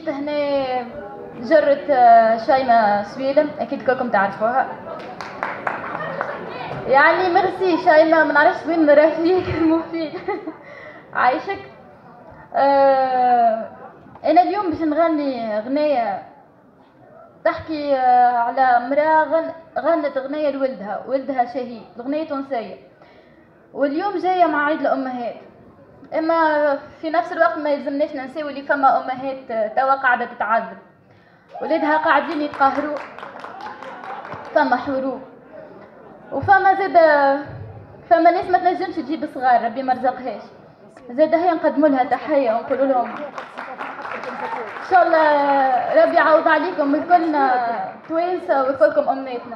جيت هنا جرة شايمة سويلم، أكيد كلكم تعرفوها. يعني ميرسي شايمة، ما نعرفش وين نرى فيك المفيد. عايشك. أنا اليوم باش نغني غنية تحكي على امرأة غنت غنية لولدها، ولدها شهيد، الغنية تونسية، واليوم جاية مع عيد الأمهات. اما في نفس الوقت ما يلزمناش ننساو اللي فما امهات توا قاعده تتعذب، ولادها قاعدين يتقهروا، فما حروب، وفما زاد فما ناس ما تنجمش تجيب صغار، ربي ما رزقهاش. زاد هي نقدموا لها تحيه ونقولوا لهم ان شاء الله ربي يعوض عليكم الكلنا توانسه ويكلكم امنيتنا.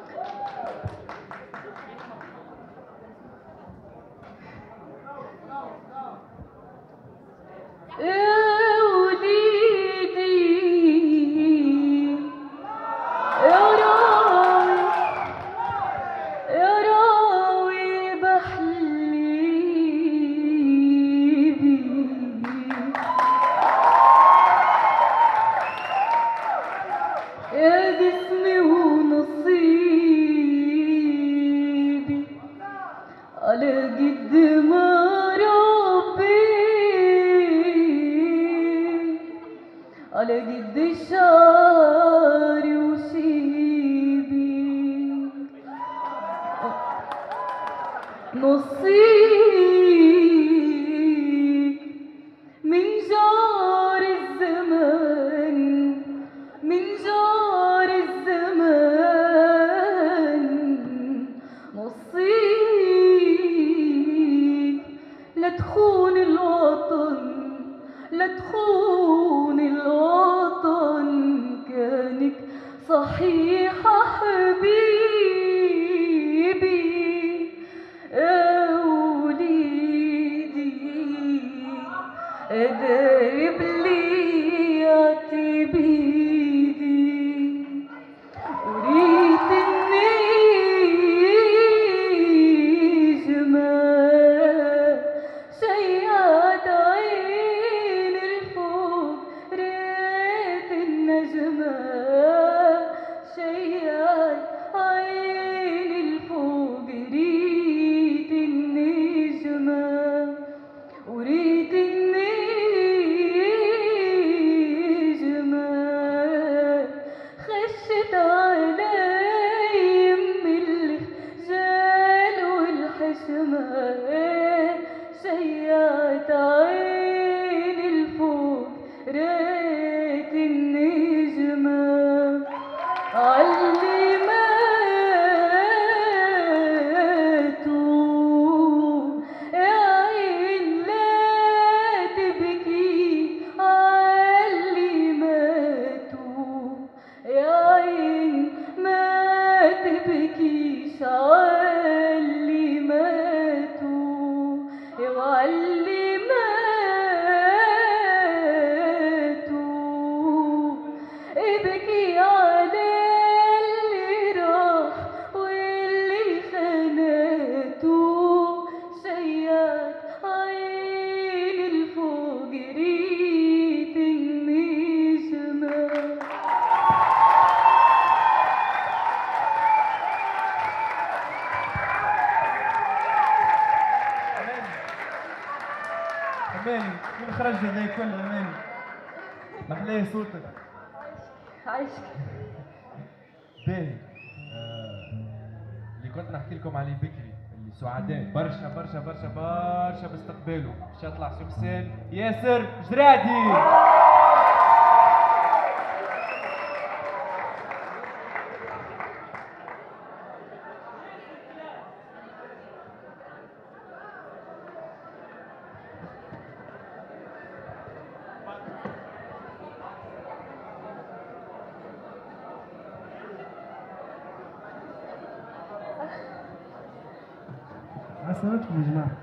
على قد الشعر وشيبي نصيب من جار الزمان، من جار الزمان نصيب. لا تخون الوطن، لا تخون الوطن، كانك صحيحة حبيبي يا وليدي، دايب لي عتبيدي، وريت النجمة شيعت عين الفوق، ريت النجمة شيعت عين الفوق، ريت النجمة وريت النجمة خشت علي من الخجال والحشمة، شيعت عين الفوق، ريت النجمة علي ماتوا يا عين لا تبكي، علي ماتوا يا عين ما تبكيش، علي ماتوا وعلي ماتوا، ابكي على اللي راح واللي خانته، شيعت عين الفوق، ريت النجمة. أماني من خرج هذا كله أماني، محلاه صوتك. عايشك. باهي اللي كنت نحكي لكم عليه بكري، اللي سعداء برشا برشا برشا برشا باستقباله، باش يطلع شمسان ياسر جرادي. عسلامتكم يا جماعة.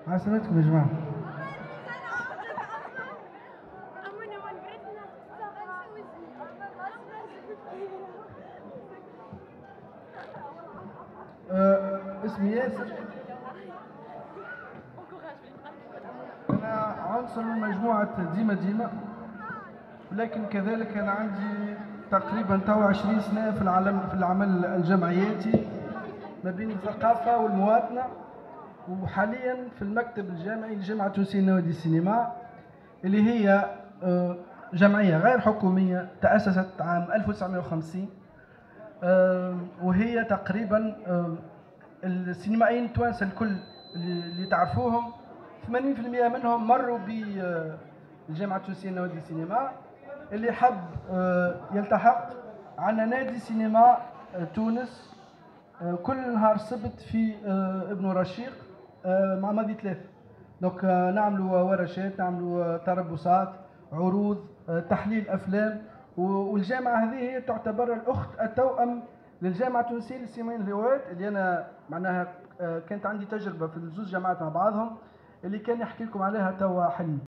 عسلامتكم يا جماعة. اسمي ياسر. أنا عنصر من مجموعة ديما ديما، ولكن كذلك أنا عندي تقريبا توا 20 سنة في العمل الجمعياتي ما بين الثقافة والمواطنة، وحاليا في المكتب الجامعي للجامعة التونسية للنوادي السينما، اللي هي جمعية غير حكومية تأسست عام 1950، وهي تقريبا السينمائيين التوانسة الكل اللي تعرفوهم 80% منهم مروا بالجامعة التونسية للنوادي السينما. اللي حب يلتحق عنا نادي سينما تونس كل نهار سبت في ابن رشيق مع ماضي 3. دونك نعملوا ورشات، نعملوا تربصات، عروض، تحليل افلام، والجامعه هذه هي تعتبر الاخت التوأم للجامعه التونسيه للسينما والهوايات، اللي انا معناها كانت عندي تجربه في الزوز جامعات مع بعضهم، اللي كان يحكي لكم عليها توا حلمي.